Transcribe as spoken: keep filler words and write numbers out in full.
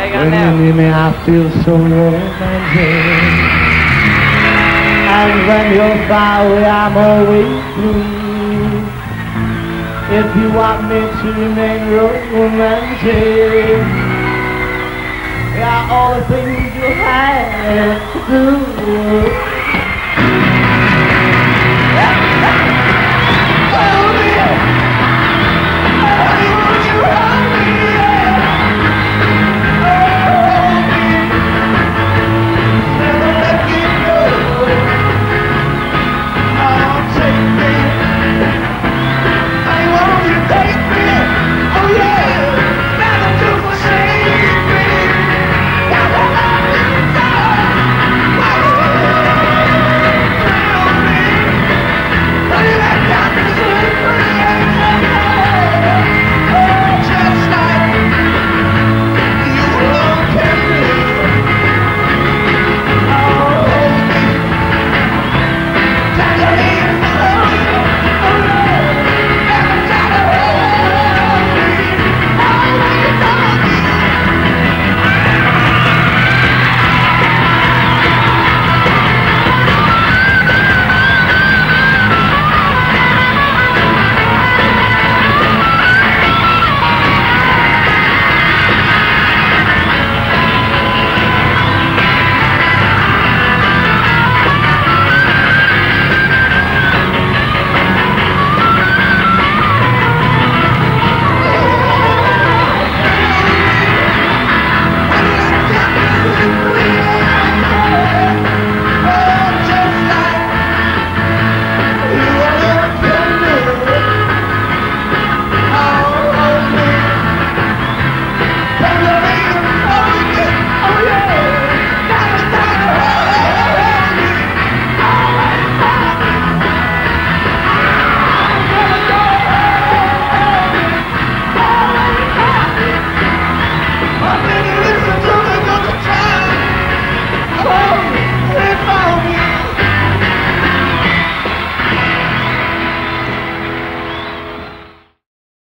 When you need me, I feel so romantic. And when you're far away, I'm always blue. If you want me to remain romantic, yeah, all the things you have to do.